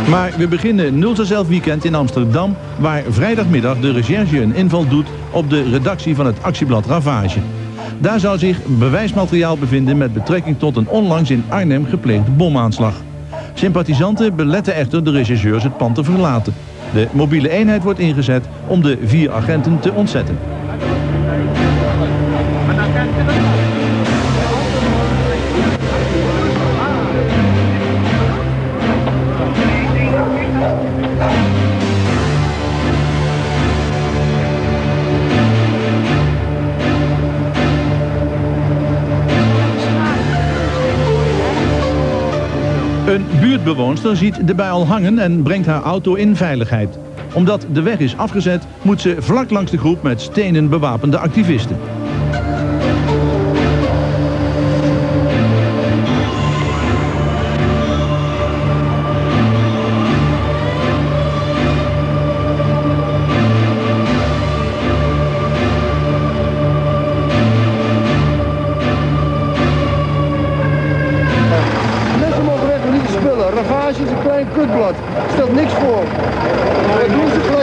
Maar we beginnen 0 zelf weekend in Amsterdam, waar vrijdagmiddag de recherche een inval doet op de redactie van het actieblad Ravage. Daar zou zich bewijsmateriaal bevinden met betrekking tot een onlangs in Arnhem gepleegde bomaanslag. Sympathisanten beletten echter de rechercheurs het pand te verlaten. De mobiele eenheid wordt ingezet om de 4 agenten te ontzetten. Een buurtbewoonster ziet de bui al hangen en brengt haar auto in veiligheid. Omdat de weg is afgezet, moet ze vlak langs de groep met stenen bewapende activisten. Ravage is een klein kutblad. Stelt niks voor. Dat doen ze gelijk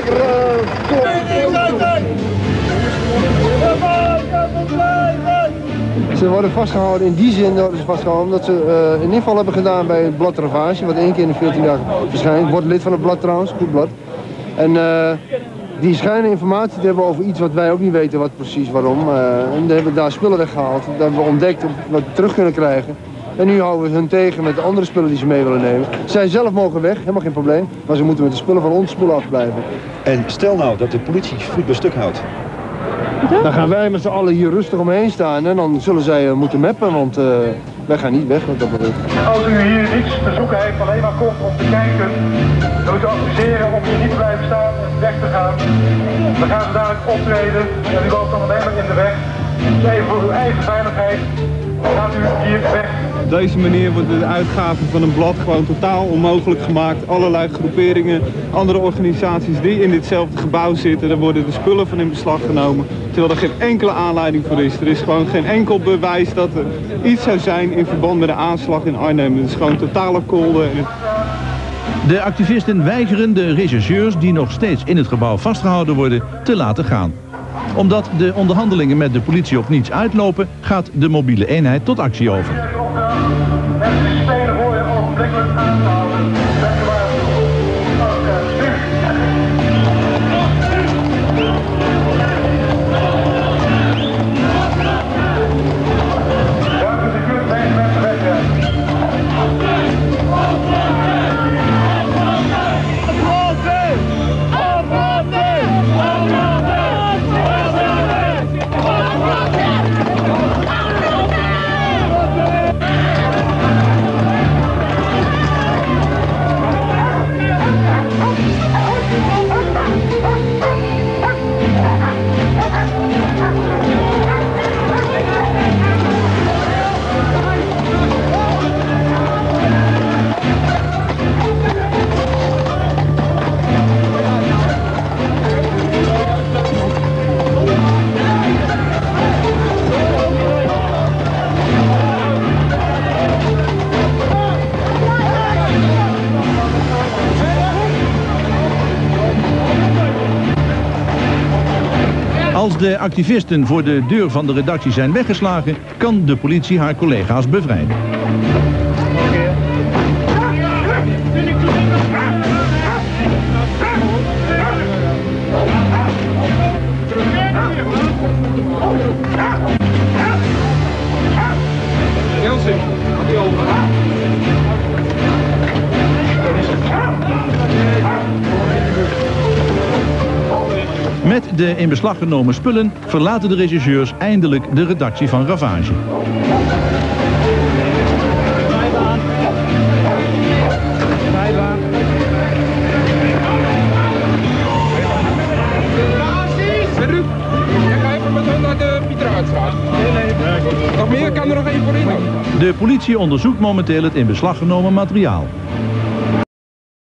Ze worden vastgehouden in die zin worden ze vastgehouden omdat ze een inval hebben gedaan bij het blad Ravage, wat 1 keer in de 14 dagen verschijnt. Wordt lid van het blad trouwens, goed blad. En die schijnen informatie te hebben over iets wat wij ook niet weten wat precies waarom. En we hebben daar spullen weggehaald. Dat hebben we ontdekt wat we terug kunnen krijgen. En nu houden we hun tegen met de andere spullen die ze mee willen nemen. Zij zelf mogen weg, helemaal geen probleem. Maar ze moeten met de spullen van ons spullen afblijven. En stel nou dat de politie voet bij stuk houdt. Dan gaan wij met z'n allen hier rustig omheen staan en dan zullen zij moeten mappen, want wij gaan niet weg. Als u hier niets te zoeken heeft, alleen maar komt om te kijken, dan moet u adviseren om hier niet te blijven staan en weg te gaan. Dan gaan ze dadelijk optreden en u loopt dan alleen maar in de weg. Dus even voor uw eigen veiligheid gaat u hier weg. Op deze manier wordt de uitgave van een blad gewoon totaal onmogelijk gemaakt. Allerlei groeperingen, andere organisaties die in ditzelfde gebouw zitten, daar worden de spullen van in beslag genomen. Terwijl er geen enkele aanleiding voor is. Er is gewoon geen enkel bewijs dat er iets zou zijn in verband met de aanslag in Arnhem. Het is gewoon totale kolde. De activisten weigeren de rechercheurs, die nog steeds in het gebouw vastgehouden worden, te laten gaan. Omdat de onderhandelingen met de politie op niets uitlopen, gaat de mobiele eenheid tot actie over. Als de activisten voor de deur van de redactie zijn weggeslagen, kan de politie haar collega's bevrijden. Met de in beslag genomen spullen verlaten de rechercheurs eindelijk de redactie van Ravage. Nog meer kan er nog één voor in. De politie onderzoekt momenteel het in beslag genomen materiaal.